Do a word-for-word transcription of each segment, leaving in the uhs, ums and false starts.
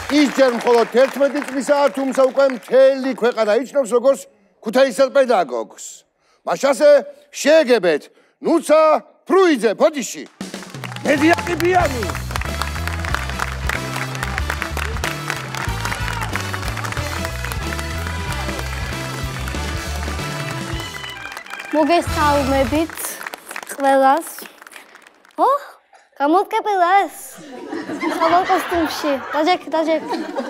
ის ჯერ მხოლოდ თერთმეტი წლისაა, თუმცა უკვე მთელი ქვეყანა იცნობს როგორც ქუთაისელ პედაგოგს. მაშასე შეეგებეთ ნუცა ფრუიძე ფოთიში. მედია ყიფიანი. მოგესალმებით ყველას. ო? გამოდკეპილას. საბავ კოსტუმში. დაჯექ, დაჯექ.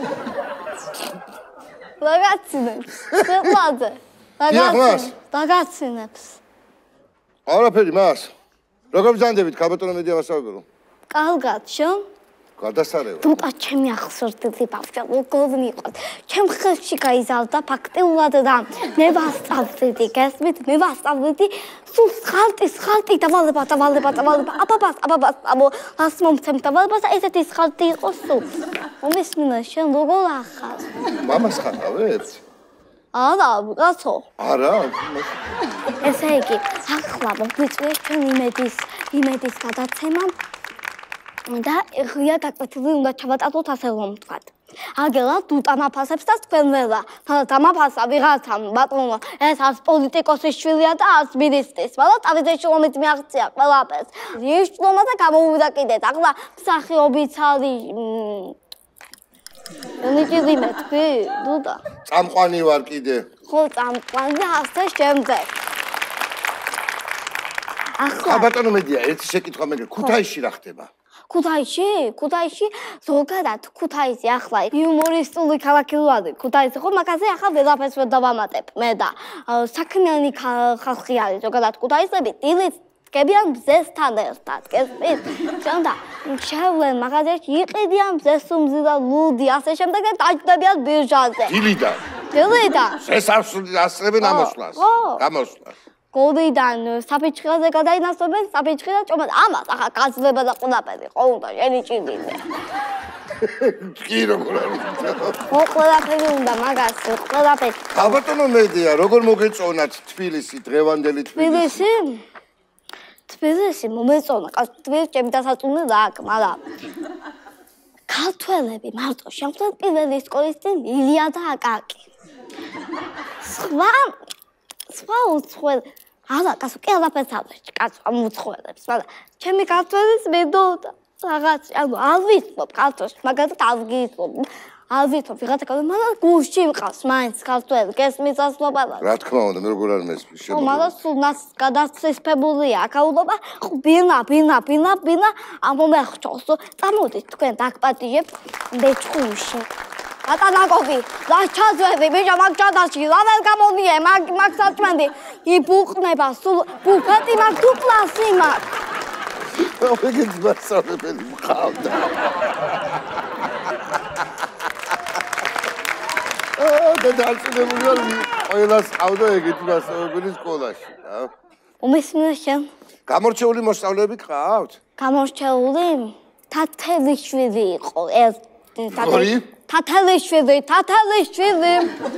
დაგაცინებს. ყველაზე. დაგაცინებს. დაგაცინებს. არაფერი მას. როგორ ბრძანდებით ქალბატონო მედია ვასწავლებელო? კარგად, შენ? გადასარევად. თუმცა ჩემი ახსოვდები ბავშვი, როგორ მიყოთ. ჩემ ხელში გაიზარდა ფაქტიურად და მე ვასწავლდი, გესმით? მე ვასწავლდი სულ ხალტის ხალტი დავალება, დავალება, დავალება. აბაბას, აბაბას, აბო, ას მომცემ დავალებას და ესეთი ხალტი იყო სულ. მომისმინა შენ როგორ ახალ? მამას ხატავებთ? არა, რაცო? არა. ესე იგი, ახლა მოგვიწვიეთ ჩვენ იმედის, იმედის გადაცემა. და ღია გაკვეთილი უნდა ჩავატაროთ ასე რომ ვთქვათ. აგერად უტამაფასებს და თქვენ ველა. დამაფასა ვიღაცამ ბატონო, ეს არც პოლიტიკოსის შვილია და არც მინისტრის, მაგრამ თავისი შრომით მიაღწია ყველაფერს. იშლომა და გამოვიდა კიდეც. ახლა მსახიობიც არის ნიჭი მეთქვი, დუდა. წამყვანი ვარ კიდე. ხო, წამყვანი და ასე შემდეგ. ახლა ქალბატონო მედია, ერთი შეკითხვა მე ქუთაისში რა ხდება? ქუთაისში? ქუთაისში ზოგადად ქუთაისი ახლა იუმორისტული ქალაქი ვარ. ქუთაისი ხო მაგაზე ახლა ვერაფერს ვერ დავამატებ მე და საქმიანი ხალხი არის ზოგადად ქუთაისები დილით დგებიან მზესთან ერთად. გესმით? შენდა შევლენ მაღაზიაში იყიდიან მზეს უმზირა ლუდი ასე შემდეგ და დაჯდებიან ბირჟაზე. დილიდან. დილიდან. ეს ასწრებენ ამოსვლას. გამოსვლას. გოდიდან საფიჩხილზე გადაინაცვლებენ საფიჩხილზე ჭომად ამას ახლა გაძლება და ყველაფერი ხო უნდა შენი ჭირდინე კი როგორ არის ხო ყველაფერი უნდა მაგას ყველაფერი ქალბატონო მედია როგორ მოგეწონათ თბილისი დღევანდელი თბილისი თბილისი მომეწონა თბილისი ჩემი დასაწუნე რა აქვს მაგრამ ქართველები მარტო შემდგომ პირველი სკოლის წინ ილია და აკაკი სხვა სხვა უცხოელ არა, კაცო, კი არაფერს ავეჭი, კაცო, ამ უცხოელებს, მაგრამ ჩემი ქართველის მედოდა რაღაც, ანუ არ ვიცნობ ქართველს, მაგალითად არ გიცნობ, არ ვიცნობ ვიღაცა ქართველი, მაგრამ გუშინ მყავს მაინც ქართველი, გესმის ასლობა. რა თქმა უნდა, მე როგორ არ მესმის შემო. ხო, მაგრამ სულ მას გადაცისფებულია, აქაულობა, ხო, ბინა, ბინა, ბინა, ბინა, ამომეხჭოს, წამოდით თქვენ დაგპატიჟებთ ბეჭდუში. ატანაკოვი, რა ჩაძვევი, ბიჭა, მაგ ჩადაში, რა ვერ გამონიე, მაგ მაგ საჭმენდი, იბუყნება, სულ ბუფეტი მაგ თუ კლასი მაგ. ეგეც მასწავლებელი მყავდა. აა, და დარწმუნებული ვარ, ყველას ყავდა ეგეთი მასწავლებელი სკოლაში, რა. უმისმინე შენ. გამორჩეული მოსწავლეები გყავთ? გამორჩეული? თათელიშვილი იყო, ეს ორი? თათელიშვილი, თათელიშვილი.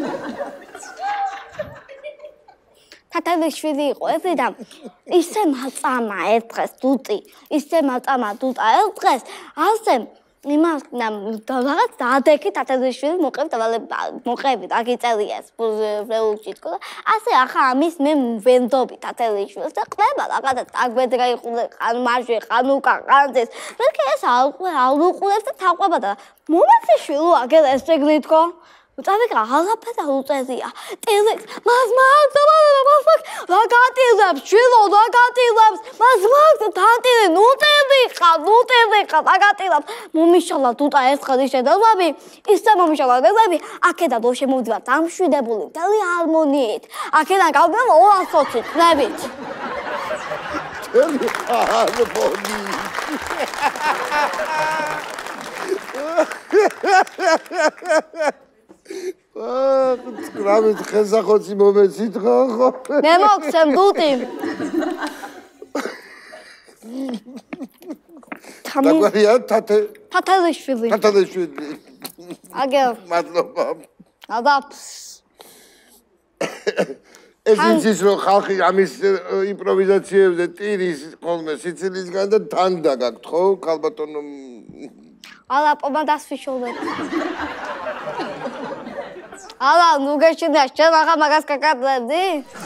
თათელიშვილი იყო ესე და ისე მაწამა ერთ დღეს დუტი, ისე მაწამა დუტა ერთ დღეს, ასე იმას რაღაც დაადექი თათელიშვილი მოყევი მოყევი აგიწელია ეს ბრეულში თქო და ასე ახლა ამის მე ვენდობი თათელიშვილს და ყდება რაღაცა დაგვედრა იყულე ხან მარჟვე ხან უკან ხანძეს მე კი ეს არ უყურებს და თაყვება და მომაცეშვილო აგერ ეს ეგნი თქო წავიკრა ალაფა და უწეზია ტილექს მას მაგ დავალება მას მაგ რა გატილებს შვილო რა გატილებს მას მაგ დატილე ნუ ტილი ხა ნუ ტილი ხა რა გატილებს მომიშალა თუტა ეს ხადი შედავები ისე მომიშალა გეზები აქედან რო შემოვდივარ დამშვიდებული მთელი ჰარმონიით აქედან გავდივარ ორასოცი წლებით მთელი ჰარმონიით გრამით ხესახოცი მომეცით ხო? მე მოგცემ დუტი. დაგვარია თათე თათელიშვილი. თათელიშვილი. აგერ. მადლობა. ადაფს. ეს იცის რომ ხალხი ამის იმპროვიზაციებზე ტირის ხოლმე სიცილისგან და თან დაგაქვთ ხო ქალბატონო ალა პომადას ვიშოვებ. ალა ნუ გეშინდა შენ ახლა მაგას გაკეთებდი?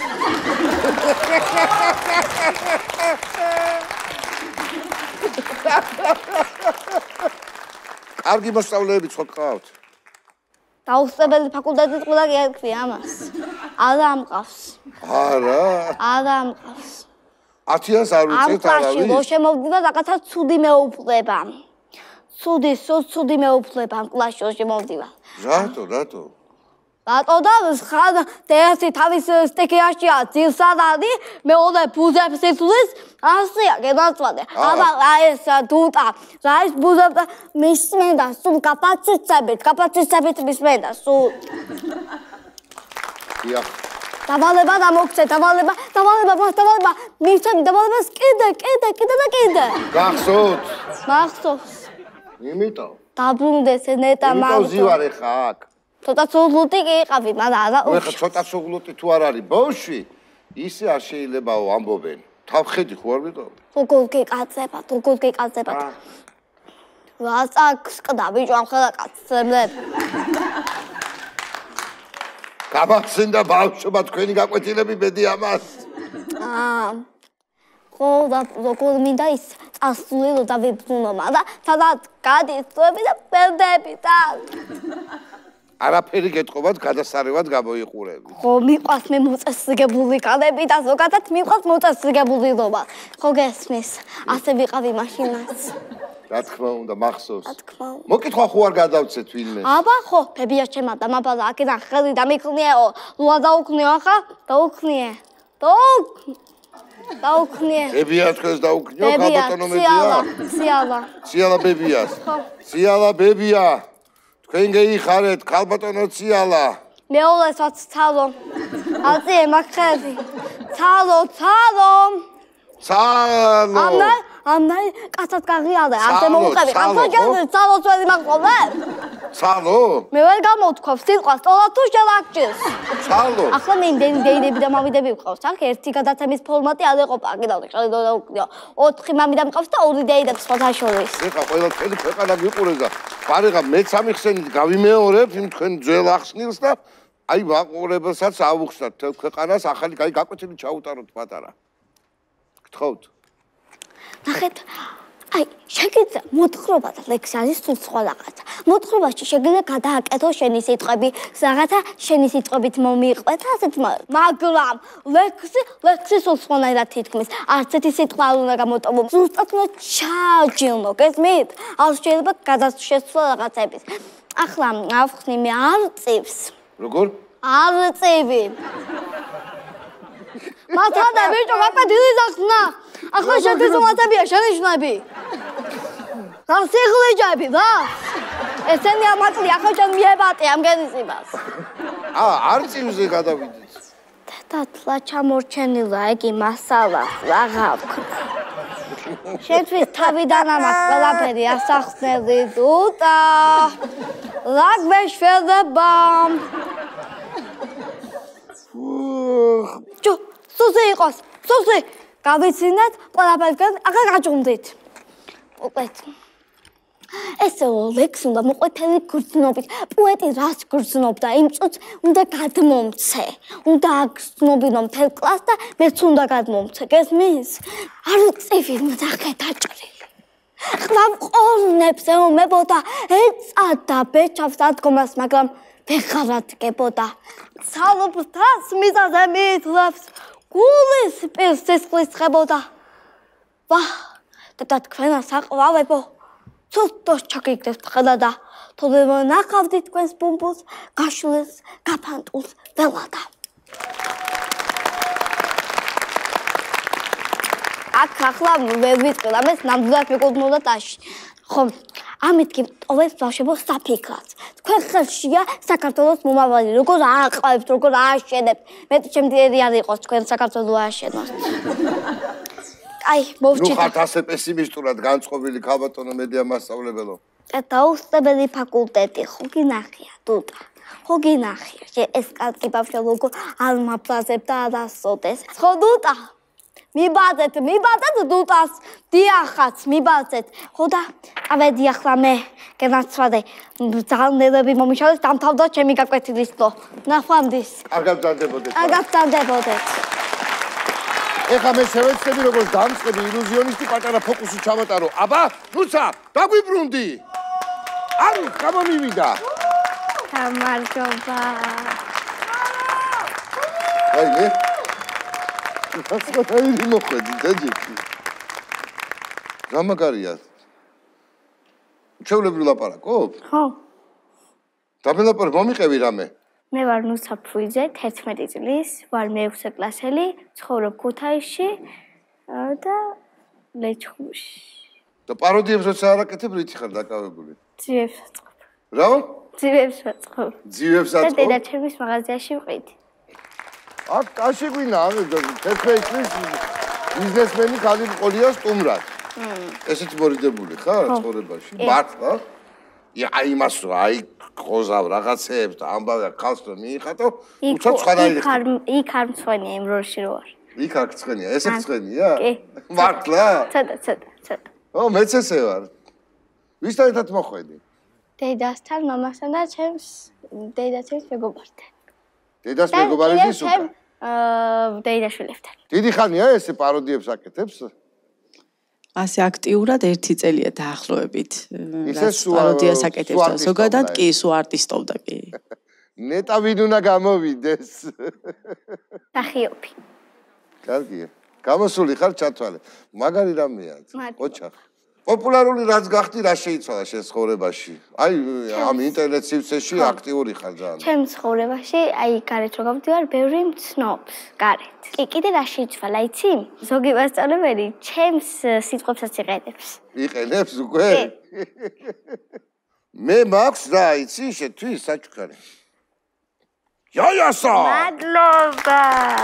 კარგი მოსწავლეები ხო გყავთ? დაუსწრებელი ფაკულტეტის ყველა კი ერკვია ამას. არა ამყავს. არა. არა ამყავს. ათიანს არ უწევთ არავის? ამყავში რო შემოვდივა რაღაცა ცუდი მეუფლება. ცუდი, ცუდი მეუფლება ამ კლასში რო შემოვდივა. რატო, რატო? რატო და ხან დეასი თავის სტიქიაშია ძილსად არის, მეორე ბუზებს იცვლის, ასია გენაცვალე. აბა ეს დუტა, რა ის ბუზებს მისმენდა სულ კაპაციტეტებით, კაპაციტეტებით მისმენდა სულ. დიახ. დავალება დამოგცე, დავალება, დავალება, დავალება, მისცემ დავალებას კიდე, კიდე, კიდე და კიდე. გახსოვთ? მახსოვს. იმიტომ. დაბრუნდეს ნეტა მაგ. იმიტომ ზივარე ხა აქ. ცოტა სულუტი კი იყავი, მაგრამ არა. ეხა ცოტა სულუტი თუ არ არის ბავშვი, ისე არ შეიძლებაო ამბობენ. თავხედი ხო არ ვიყავ? როგორ გეკაცება, როგორ გეკაცება. ვასაკს ყდა ბიჭო ამ ხელა კაცებს. გამახსენდა ბავშვობა თქვენი გაკვეთილები მედი ამას. აა ხო და როგორ მინდა ის წასულიყო და ვიბრძნომა და სადაც გადის წვები და პერდები და არაფერი გეტყობათ გადასარევად გამოიყურები. ხო მიყვას მე მოწესრიგებული კადები და ზოგადად მიყვას მოწესრიგებული რობა. ხო გესმის, ასე ვიყავი მაშინაც. რა თქმა უნდა, მახსოვს. რა თქმა უნდა. მოკითხვა ხო არ გადავცეთ ვინმე? აბა ხო, ფებია ჩემა და მაბალა აქედან ხელი დამიქნიეო. ლუა დაუქნიო ახლა? დაუქნიე. დაუქ დაუქნიე. ბებია თქვენს დაუქნიო, ქალბატონო მედია? ციალა. ციალა ბებიას. ხო. ციალა ბებია. თქვენ გეიხარეთ ქალბატონო ციალა. მეორესაც ცალო. აწიე მაგხები. ცალო, ცალო. ცალო. ამა, ამა კაცად გაღიალე, ასე მოუყევი. კაცო ჯერ ცალო წველი მაგყოლე. ცალო? მე ვერ გამოთქვამს სიტყვას, ტოლა თუ შელაგჭირს. ცალო. ახლა მე იმდენი დეიდები და მამიდები ვყავს, აქ ერთი გადაცემის ფორმატი არ ეყოფა, კიდევ ხელი დაუკნიო. ოთხი მამიდა მყავს და ორი დეიდებს სხვა შორის. ეხა ყველა თქვენი ქვეყანა გიყურეს და პარიღა მეც ამიხსენით გავიმეორებ იმ თქვენ ძველ ახსნილს და აი მაყურებელსაც ავუხსნათ თელ ქვეყანას ახალი კაი გაკვეთილი ჩაუტაროთ პატარა. გთხოვთ. ნახეთ, აი, შეგიძლია მოთხრობა და ლექსი არის თუ სხვა რაღაცა. მოთხრობაში შეგიძლია გადააკეთო შენი სიტყვები, რაღაცა შენი სიტყვებით მომიყვეთ, ასეთ მაგრამ ლექსი, ლექსი სულ სხვანაირად თითქმის. არც ერთი სიტყვა არ უნდა გამოტოვო. ზუსტად უნდა ჩააჯილნო, გესმით? არ შეიძლება გადაშეცვლა რაღაცების. ახლა ავხსნი მე არწივს. როგორ? არწივი. მათადა ბიჭო, გაკვეთილი ზახსნა. ახლა შეგიძლია მათებია შენიშნები. რა სიღლიჯები, რა? ესენი ამატლი, ახლა ჩვენ მიებატე ამ გენიზებას. აა, არწივზე გადავიდეთ. დათლა ჩამორჩენილა ეგი მასალა, რაღა ვქნა. შეთვის თავიდან ამას ყველაფერი ასახსნელი დუტა. რა გვეშველება? ჯო, სუზე იყოს, სუზე. გავიცინეთ, ყველაფერს ახლა გაჭუმდით. მოკლედ. ესე ლექსი უნდა მოყვეთილი გრძნობით. პოეტი რას გრძნობდა? იმ წუთს უნდა გადმომცე. უნდა აგრძნობინო მთელ კლასს და მეც უნდა გადმომცე. გესმის? არ წივი მძახე დაჭრილი. ყრამყოლნებს ეომებოდა, ეწადა ბეჭავს ადგომას, მაგრამ ვეღარ ადგებოდა. ცალობთას მიზაზე მითლებს. გულის პირს სისხლის ხებოდა. ვაჰ, და თქვენა საყვავებო, ცუდოს ჩაგიგდეს ფხელა და თორე ნახავდი თქვენს ბუმბულს, გაშლეს, გაფანტულს ველადა. აქ ახლა ვერ ვიტყვი, რამეს ნამდვილად მეკუთვნოდა ტაში. ხომ, ამით კი ტოვებს ბავშვებო საფიქრად. თქვენ ხელშია საქართველოს მომავალი, როგორ ააყევთ, როგორ ააშენებთ. მე ჩემდიერი არ იყოს თქვენ საქართველოს ააშენოთ. აი, მოვჭით. ნუ ხართ ასე პესიმისტურად განწყობილი ქალბატონო მედია მასწავლებელო. დაუსწრებელი ფაკულტეტი, ხო გინახია, დუტა. ხო გინახია, ეს კაცი ბავშვი როგორ არ მაფლაზებ და არ ასოდეს. ხო დუტა. მიბაძეთ, მიბაძეთ დუტას, დიახაც, მიბაძეთ. ხო და წავედი ახლა მე, გენაცვალე. ძალიან ნელები მომიშალეს, დამთავრდა ჩემი გაკვეთილის დრო. ნახვამდის. კარგად ბრძანდებოდეთ. კარგად ბრძანდებოდეთ. ეხლა მე შევეცდები როგორც დამწყები ილუზიონისტი პატარა ფოკუსი ჩავატარო. აბა, ნუცა, დაგვიბრუნდი. არ გამომივიდა. გამარჯობა. აი მე. ასკოტაირი მოხვედი დაჯექი. რა მაგარია. ჩვეულებრივ ლაპარაკობ? ხო. დაბელაპარ მომიყევი რამე. მე ვარ ნუცა ფრუიძე, თერთმეტი წლის, ვარ მეექვსე კლასელი, ცხოვრობ ქუთაისში და ლეჩხუმში. და პაროდიებს როცა არაკეთებ, რითი ხარ დაკავებული? ძიებს ვაწყობ. რა? ძიებს ვაწყობ. ძიებს და აწყობ? დედაჩემის მაღაზიაში ვყიდი. აქ კაში გვინა, თერთმეტი წლის ბიზნესმენი ხალი მყოლია სტუმრად. ესეთი მორიდებული ხარ ცხოვრებაში? მართლა? აი იმას რა, აი ყოზავ რაღაცეებს და ამბავი ხალხს რომ მიიხატო, უცებ სხვანაირი. იქ არ იქ არ მწვენია იმ როლში რო ვარ. იქ არ გწვენია, ესე გწვენია? კი. მართლა? ცოტა, ცოტა, ცოტა. ო, მეც ესე ვარ. ვისთან ერთად მოხვედი? დედასთან, მამასთან და ჩემს დედაცემის მეგობართან. დედას მეგობარების უკან. აა, დედაშვილებთან. დიდი ხანია ესე პაროდიებს აკეთებს? ასე აქტიურად ერთი წელია დაახლოებით. ისე პაროდიას აკეთებს და ზოგადად კი სულ არტისტობდა კი. ნეტა ვინ უნდა გამოვიდეს? სახიობი. კარგია. გამოსული ხარ ჩათვალე. მაგარი რამეა. ოჩახ. პოპულარული რაც გახდი, რა შეიცვალა შენ ცხოვრებაში? აი ამ ინტერნეტ სივრცეში აქტიური ხარ ძალიან. ჩემ ცხოვრებაში, აი გარეთ რო გავდივარ, ბევრი მცნობს გარეთ. კი, კიდე რა შეიცვალა, იცი? ზოგი მასწავლებელი ჩემს სიტყვებსაც იყენებს. იყენებს უკვე? მე მაქვს რა, იცი, შეთვის საჩუქარი. იაიასა! მადლობა!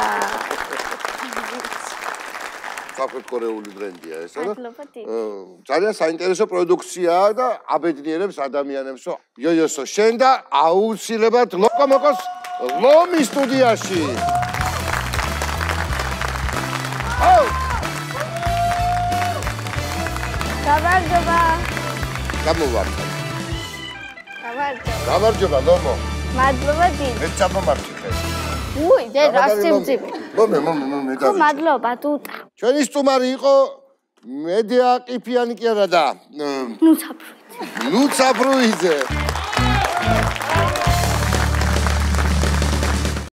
საფრთხე-კორეული ბრენდია ესა და მადლობა დიდი. ძალიან საინტერესო პროდუქციაა და აბედნიერებს ადამიანებს. იოიოსო, შენ და აუცილებლად ლოკომოკოს ლომის სტუდიაში. აუ! გამარჯობა. გამოვარდა. გამარჯობა. გამარჯობა, ლომო. მადლობა დიდი. მე ჩამომარჩი ხე. უი, დე რა სიმძიმე. მომე, მომე, მომე, ხო, მადლობა, დუტა. ჩვენი სტუმარი იყო მედია ყიფიანი კი არა და ნუცა ფრუიძე. ნუცა ფრუიძე.